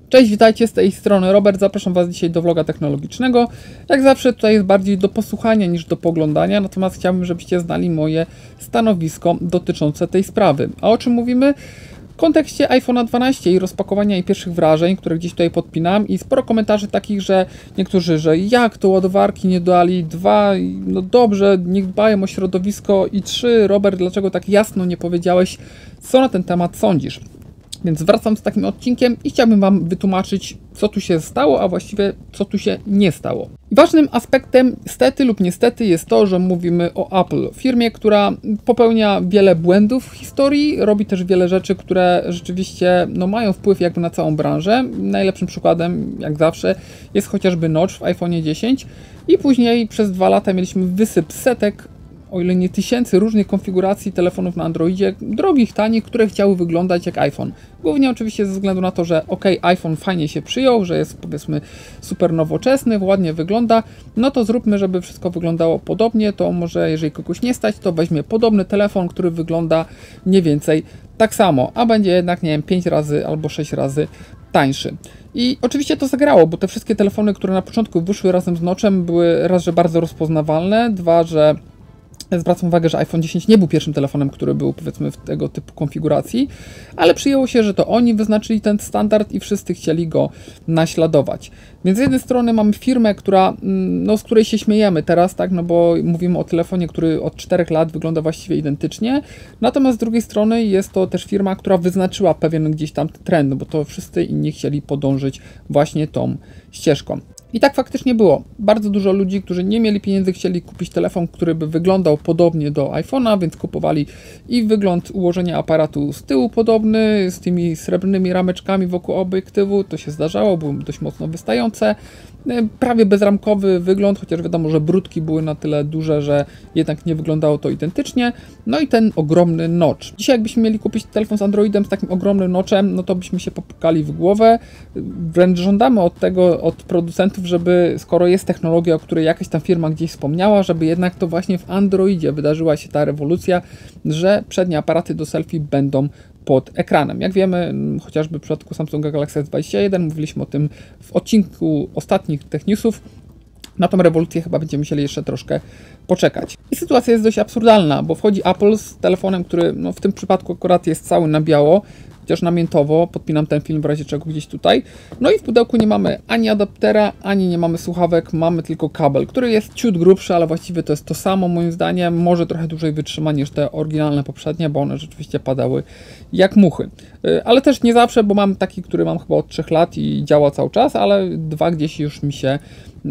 Cześć, witajcie, z tej strony Robert, zapraszam Was dzisiaj do vloga technologicznego. Jak zawsze tutaj jest bardziej do posłuchania niż do poglądania, natomiast chciałbym, żebyście znali moje stanowisko dotyczące tej sprawy. A o czym mówimy? W kontekście iPhone'a 12 i rozpakowania i pierwszych wrażeń, które gdzieś tutaj podpinam, i sporo komentarzy takich, że niektórzy, że jak to ładowarki nie dali, 2, no dobrze, niech dbają o środowisko, i 3, Robert, dlaczego tak jasno nie powiedziałeś, co na ten temat sądzisz? Więc wracam z takim odcinkiem i chciałbym Wam wytłumaczyć, co tu się stało, a właściwie co tu się nie stało. I ważnym aspektem, stety lub niestety, jest to, że mówimy o Apple, firmie, która popełnia wiele błędów w historii, robi też wiele rzeczy, które rzeczywiście mają wpływ jakby na całą branżę. Najlepszym przykładem, jak zawsze, jest chociażby notch w iPhone 10 i później przez 2 lata mieliśmy wysyp setek, o ile nie tysięcy różnych konfiguracji telefonów na Androidzie, drogich, tanich, które chciały wyglądać jak iPhone. Głównie oczywiście ze względu na to, że iPhone fajnie się przyjął, że jest, powiedzmy, super nowoczesny, ładnie wygląda, no to zróbmy, żeby wszystko wyglądało podobnie, to może jeżeli kogoś nie stać, to weźmie podobny telefon, który wygląda mniej więcej tak samo, a będzie jednak, nie wiem, 5 razy albo 6 razy tańszy. I oczywiście to zagrało, bo te wszystkie telefony, które na początku wyszły razem z Notchem, były raz, że bardzo rozpoznawalne, dwa, że zwracam uwagę, że iPhone 10 nie był pierwszym telefonem, który był, powiedzmy, w tego typu konfiguracji, ale przyjęło się, że to oni wyznaczyli ten standard i wszyscy chcieli go naśladować. Więc z jednej strony mamy firmę, która, z której się śmiejemy teraz, tak, bo mówimy o telefonie, który od 4 lat wygląda właściwie identycznie, natomiast z drugiej strony jest to też firma, która wyznaczyła pewien gdzieś tam trend, bo to wszyscy inni chcieli podążyć właśnie tą ścieżką. I tak faktycznie było. Bardzo dużo ludzi, którzy nie mieli pieniędzy, chcieli kupić telefon, który by wyglądał podobnie do iPhone'a, więc kupowali i wygląd ułożenia aparatu z tyłu podobny, z tymi srebrnymi rameczkami wokół obiektywu, to się zdarzało, były dość mocno wystające. Prawie bezramkowy wygląd, chociaż wiadomo, że brudki były na tyle duże, że jednak nie wyglądało to identycznie. No i ten ogromny notch. Dzisiaj jakbyśmy mieli kupić telefon z Androidem z takim ogromnym notchem, no to byśmy się popukali w głowę. Wręcz żądamy od producentów, żeby, skoro jest technologia, o której jakaś tam firma gdzieś wspomniała, żeby jednak to właśnie w Androidzie wydarzyła się ta rewolucja, że przednie aparaty do selfie będą pod ekranem. Jak wiemy, chociażby w przypadku Samsunga Galaxy S21, mówiliśmy o tym w odcinku ostatnich Tech Newsów, na tą rewolucję chyba będziemy musieli jeszcze troszkę poczekać. I sytuacja jest dość absurdalna, bo wchodzi Apple z telefonem, który w tym przypadku akurat jest cały na biało, chociaż namiętowo, podpinam ten film w razie czego gdzieś tutaj. No i w pudełku nie mamy ani adaptera, ani nie mamy słuchawek, mamy tylko kabel, który jest ciut grubszy, ale właściwie to jest to samo moim zdaniem, może trochę dłużej wytrzyma niż te oryginalne poprzednie, bo one rzeczywiście padały jak muchy. Ale też nie zawsze, bo mam taki, który mam chyba od 3 lat i działa cały czas, ale 2 gdzieś już mi się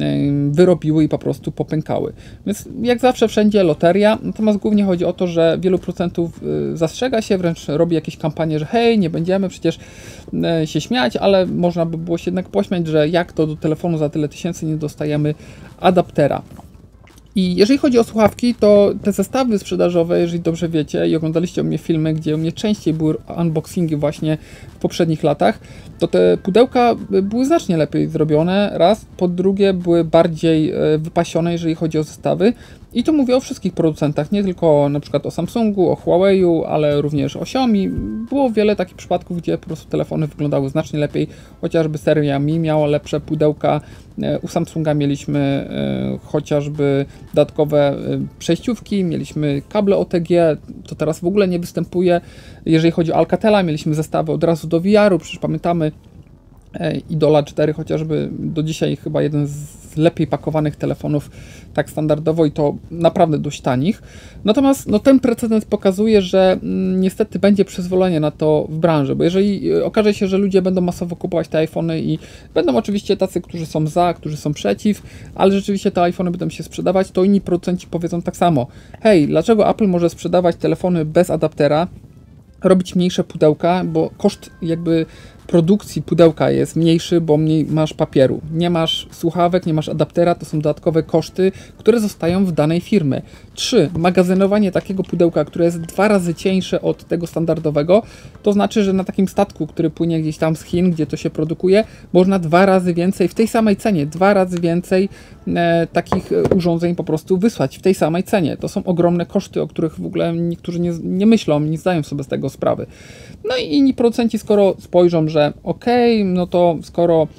wyrobiły i po prostu popękały. Więc jak zawsze wszędzie loteria, natomiast głównie chodzi o to, że wielu producentów zastrzega się, wręcz robi jakieś kampanie, że hej, nie będziemy przecież się śmiać, ale można by było się jednak pośmiać, że jak to do telefonu za tyle tysięcy nie dostajemy adaptera. I jeżeli chodzi o słuchawki, to te zestawy sprzedażowe, jeżeli dobrze wiecie i oglądaliście u mnie filmy, gdzie u mnie częściej były unboxingi właśnie w poprzednich latach, to te pudełka były znacznie lepiej zrobione, raz, po drugie były bardziej wypasione, jeżeli chodzi o zestawy. I tu mówię o wszystkich producentach, nie tylko na przykład o Samsungu, o Huawei'u, ale również o Xiaomi. Było wiele takich przypadków, gdzie po prostu telefony wyglądały znacznie lepiej, chociażby seria Mi miała lepsze pudełka, u Samsunga mieliśmy chociażby dodatkowe przejściówki, mieliśmy kable OTG, to teraz w ogóle nie występuje. Jeżeli chodzi o Alcatela, mieliśmy zestawy od razu do VR-u, przecież pamiętamy Idola 4 chociażby, do dzisiaj chyba jeden z lepiej pakowanych telefonów tak standardowo i to naprawdę dość tanich. Natomiast ten precedens pokazuje, że niestety będzie przyzwolenie na to w branży, bo jeżeli okaże się, że ludzie będą masowo kupować te iPhony i będą oczywiście tacy, którzy są za, którzy są przeciw, ale rzeczywiście te iPhony będą się sprzedawać, to inni producenci powiedzą tak samo. Hej, dlaczego Apple może sprzedawać telefony bez adaptera, robić mniejsze pudełka, bo koszt jakby produkcji pudełka jest mniejszy, bo mniej masz papieru. Nie masz słuchawek, nie masz adaptera, to są dodatkowe koszty, które zostają w danej firmy. 3. Magazynowanie takiego pudełka, które jest 2 razy cieńsze od tego standardowego, to znaczy, że na takim statku, który płynie gdzieś tam z Chin, gdzie to się produkuje, można 2 razy więcej, w tej samej cenie, 2 razy więcej takich urządzeń po prostu wysłać w tej samej cenie. To są ogromne koszty, o których w ogóle niektórzy nie myślą, nie zdają sobie z tego sprawy. No i inni producenci, skoro spojrzą, że że okej, no to skoro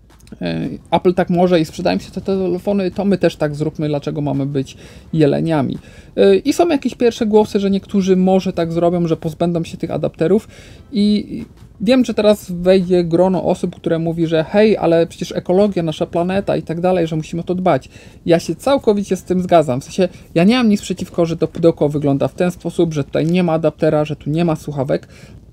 Apple tak może i sprzedają się te telefony, to my też tak zróbmy, dlaczego mamy być jeleniami. I są jakieś pierwsze głosy, że niektórzy może tak zrobią, że pozbędą się tych adapterów i wiem, że teraz wejdzie grono osób, które mówi, że hej, ale przecież ekologia, nasza planeta i tak dalej, że musimy o to dbać. Ja się całkowicie z tym zgadzam. W sensie, ja nie mam nic przeciwko, że to pudełko wygląda w ten sposób, że tutaj nie ma adaptera, że tu nie ma słuchawek.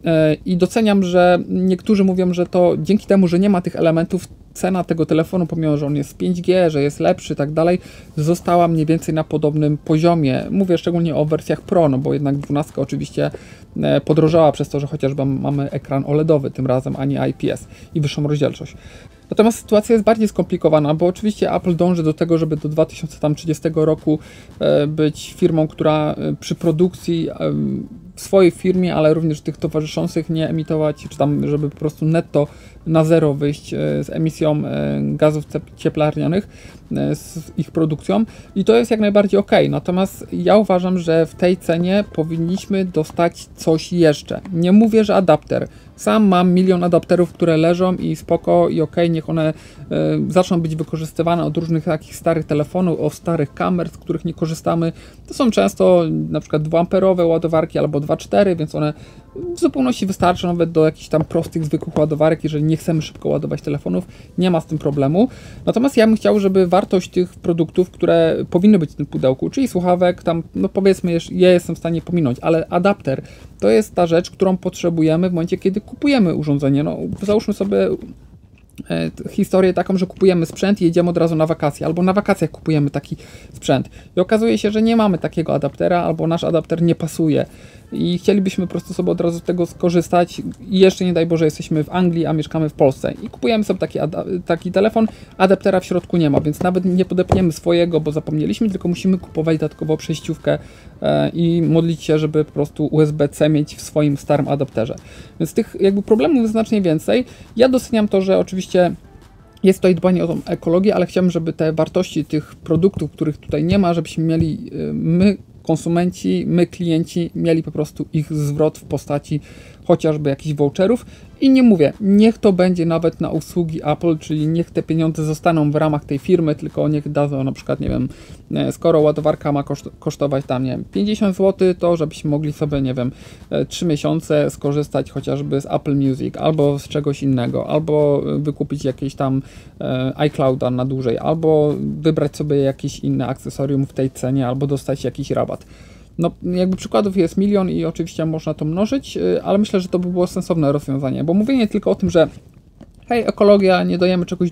I doceniam, że niektórzy mówią, że to dzięki temu, że nie ma tych elementów, cena tego telefonu, pomimo że on jest 5G, że jest lepszy i tak dalej, została mniej więcej na podobnym poziomie. Mówię szczególnie o wersjach Pro, no bo jednak 12 oczywiście podrożała przez to, że chociażby mamy ekran OLEDowy tym razem, a nie IPS i wyższą rozdzielczość. Natomiast sytuacja jest bardziej skomplikowana, bo oczywiście Apple dąży do tego, żeby do 2030 roku być firmą, która przy produkcji w swojej firmie, ale również tych towarzyszących nie emitować, czy tam, żeby po prostu netto na zero wyjść z emisją gazów cieplarnianych, z ich produkcją i to jest jak najbardziej ok. Natomiast ja uważam, że w tej cenie powinniśmy dostać coś jeszcze. Nie mówię, że adapter. Sam mam milion adapterów, które leżą i spoko i ok, niech one zaczną być wykorzystywane od różnych takich starych telefonów, od starych kamer, z których nie korzystamy. To są często na przykład 2-amperowe ładowarki albo 2,4, więc one w zupełności wystarczą nawet do jakichś tam prostych, zwykłych ładowarek, jeżeli nie chcemy szybko ładować telefonów, nie ma z tym problemu. Natomiast ja bym chciał, żeby wartość tych produktów, które powinny być w tym pudełku, czyli słuchawek, tam no powiedzmy, ja jestem w stanie pominąć, ale adapter to jest ta rzecz, którą potrzebujemy w momencie, kiedy kupujemy urządzenie. No, załóżmy sobie historię taką, że kupujemy sprzęt i jedziemy od razu na wakacje, albo na wakacjach kupujemy taki sprzęt i okazuje się, że nie mamy takiego adaptera, albo nasz adapter nie pasuje i chcielibyśmy po prostu sobie od razu z tego skorzystać i jeszcze nie daj Boże jesteśmy w Anglii, a mieszkamy w Polsce i kupujemy sobie taki telefon, adaptera w środku nie ma, więc nawet nie podepniemy swojego, bo zapomnieliśmy, tylko musimy kupować dodatkowo przejściówkę i modlić się, żeby po prostu USB-C mieć w swoim starym adapterze. Więc tych jakby problemów jest znacznie więcej. Ja doceniam to, że oczywiście jest tutaj dbanie o tą ekologię, ale chciałbym, żeby te wartości tych produktów, których tutaj nie ma, żebyśmy mieli my, konsumenci, my, klienci, mieli po prostu ich zwrot w postaci chociażby jakichś voucherów i nie mówię, niech to będzie nawet na usługi Apple, czyli niech te pieniądze zostaną w ramach tej firmy, tylko niech dadzą na przykład, nie wiem, skoro ładowarka ma kosztować tam, nie wiem, 50 zł, to żebyśmy mogli sobie, nie wiem, 3 miesiące skorzystać chociażby z Apple Music, albo z czegoś innego, albo wykupić jakieś tam iClouda na dłużej, albo wybrać sobie jakieś inne akcesorium w tej cenie, albo dostać jakiś rabat. No, jakby przykładów jest milion i oczywiście można to mnożyć, ale myślę, że to by było sensowne rozwiązanie, bo mówienie tylko o tym, że hej, ekologia, nie dajemy czegoś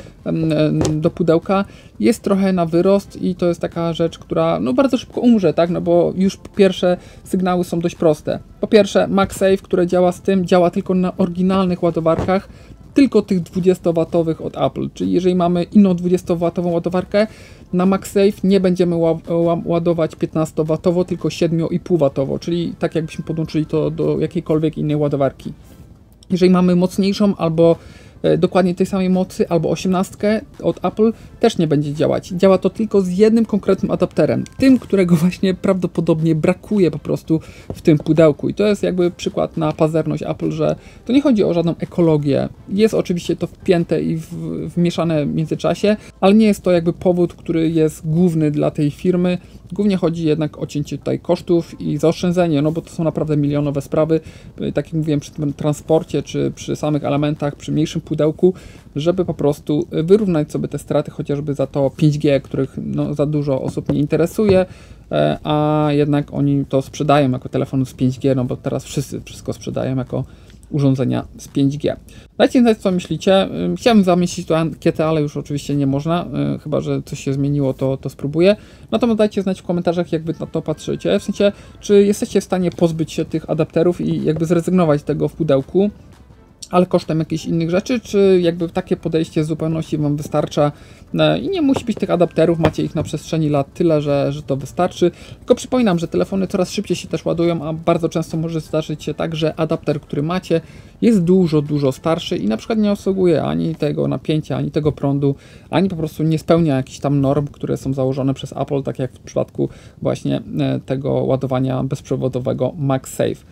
do pudełka, jest trochę na wyrost i to jest taka rzecz, która no bardzo szybko umrze, tak, no bo już pierwsze sygnały są dość proste. Po pierwsze, MagSafe, które działa z tym, działa tylko na oryginalnych ładowarkach, tylko tych 20W od Apple, czyli jeżeli mamy inną 20W ładowarkę, na MagSafe nie będziemy ładować 15W, tylko 7,5W, czyli tak jakbyśmy podłączyli to do jakiejkolwiek innej ładowarki. Jeżeli mamy mocniejszą albo dokładnie tej samej mocy, albo 18 od Apple, też nie będzie działać. Działa to tylko z jednym konkretnym adapterem, tym, którego właśnie prawdopodobnie brakuje po prostu w tym pudełku. I to jest jakby przykład na pazerność Apple, że to nie chodzi o żadną ekologię. Jest oczywiście to wpięte i wmieszane w międzyczasie, ale nie jest to jakby powód, który jest główny dla tej firmy. Głównie chodzi jednak o cięcie tutaj kosztów i zaoszczędzenie, no bo to są naprawdę milionowe sprawy, tak jak mówiłem przy tym transporcie, czy przy samych elementach, przy mniejszym pudełku, żeby po prostu wyrównać sobie te straty chociażby za to 5G, których no, za dużo osób nie interesuje, a jednak oni to sprzedają jako telefon z 5G, no bo teraz wszyscy wszystko sprzedają jako urządzenia z 5G. Dajcie znać, co myślicie. Chciałem zamieścić tu ankietę, ale już oczywiście nie można, chyba że coś się zmieniło, to spróbuję. Natomiast dajcie znać w komentarzach, jak wy na to patrzycie. W sensie, czy jesteście w stanie pozbyć się tych adapterów i jakby zrezygnować z tego w pudełku, ale kosztem jakichś innych rzeczy, czy jakby takie podejście w zupełności wam wystarcza i nie musi być tych adapterów, macie ich na przestrzeni lat tyle, że to wystarczy. Tylko przypominam, że telefony coraz szybciej się też ładują, a bardzo często może zdarzyć się tak, że adapter, który macie, jest dużo starszy i na przykład nie obsługuje ani tego napięcia, ani tego prądu, ani po prostu nie spełnia jakichś tam norm, które są założone przez Apple, tak jak w przypadku właśnie tego ładowania bezprzewodowego MagSafe.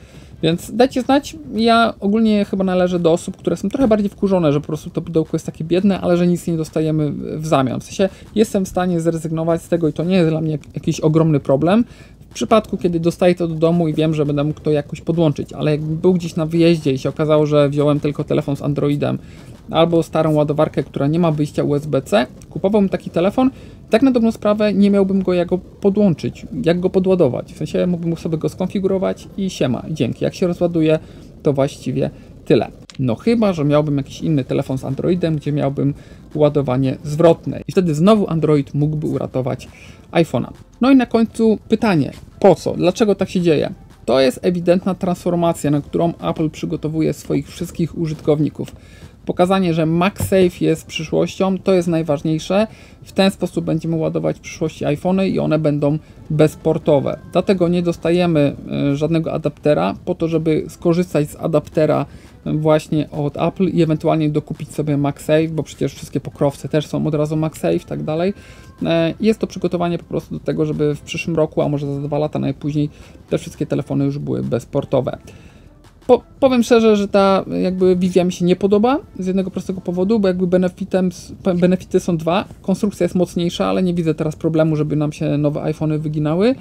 Więc dajcie znać, ja ogólnie chyba należę do osób, które są trochę bardziej wkurzone, że po prostu to pudełko jest takie biedne, ale że nic nie dostajemy w zamian. W sensie jestem w stanie zrezygnować z tego i to nie jest dla mnie jakiś ogromny problem. W przypadku, kiedy dostaję to do domu i wiem, że będę mógł to jakoś podłączyć, ale jakbym był gdzieś na wyjeździe i się okazało, że wziąłem tylko telefon z Androidem albo starą ładowarkę, która nie ma wyjścia USB-C, kupowałbym taki telefon, tak na dobrą sprawę nie miałbym go jak go podłączyć, jak go podładować. W sensie mógłbym sobie go skonfigurować i siema, dzięki. Jak się rozładuje, to właściwie tyle. No chyba, że miałbym jakiś inny telefon z Androidem, gdzie miałbym ładowanie zwrotne i wtedy znowu Android mógłby uratować iPhone'a. No i na końcu pytanie, po co? Dlaczego tak się dzieje? To jest ewidentna transformacja, na którą Apple przygotowuje swoich wszystkich użytkowników. Pokazanie, że MagSafe jest przyszłością, to jest najważniejsze. W ten sposób będziemy ładować w przyszłości iPhony i one będą bezportowe. Dlatego nie dostajemy żadnego adaptera po to, żeby skorzystać z adaptera właśnie od Apple i ewentualnie dokupić sobie MagSafe, bo przecież wszystkie pokrowce też są od razu MagSafe i tak dalej. Jest to przygotowanie po prostu do tego, żeby w przyszłym roku, a może za 2 lata najpóźniej, te wszystkie telefony już były bezportowe. Powiem szczerze, że ta jakby wizja mi się nie podoba z jednego prostego powodu, bo jakby benefity są dwa. Konstrukcja jest mocniejsza, ale nie widzę teraz problemu, żeby nam się nowe iPhony wyginały.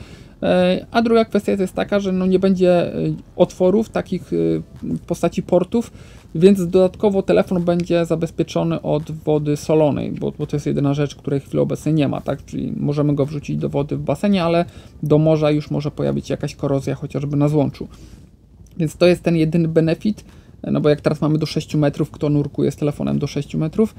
A druga kwestia jest taka, że no nie będzie otworów takich w postaci portów, więc dodatkowo telefon będzie zabezpieczony od wody solonej, bo to jest jedyna rzecz, której w chwili obecnej nie ma, tak? Czyli możemy go wrzucić do wody w basenie, ale do morza już może pojawić się jakaś korozja, chociażby na złączu. Więc to jest ten jedyny benefit, no bo jak teraz mamy do 6 metrów, kto nurkuje z telefonem do 6 metrów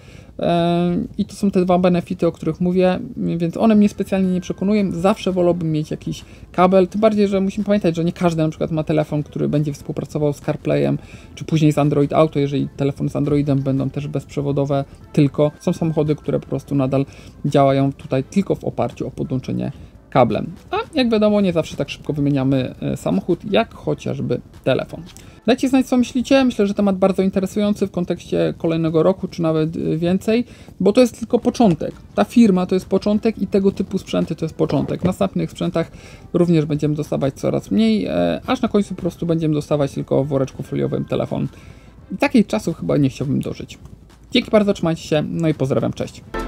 i to są te dwa benefity, o których mówię, więc one mnie specjalnie nie przekonują, zawsze wolałbym mieć jakiś kabel, tym bardziej, że musimy pamiętać, że nie każdy na przykład ma telefon, który będzie współpracował z CarPlayem, czy później z Android Auto, jeżeli telefony z Androidem będą też bezprzewodowe tylko, są samochody, które po prostu nadal działają tutaj tylko w oparciu o podłączenie kablem. A jak wiadomo, nie zawsze tak szybko wymieniamy samochód, jak chociażby telefon. Dajcie znać, co myślicie. Myślę, że temat bardzo interesujący w kontekście kolejnego roku, czy nawet więcej, bo to jest tylko początek. Ta firma to jest początek i tego typu sprzęty to jest początek. W następnych sprzętach również będziemy dostawać coraz mniej, aż na końcu po prostu będziemy dostawać tylko w woreczku foliowym telefon. I takich czasów chyba nie chciałbym dożyć. Dzięki bardzo, trzymajcie się, no i pozdrawiam, cześć.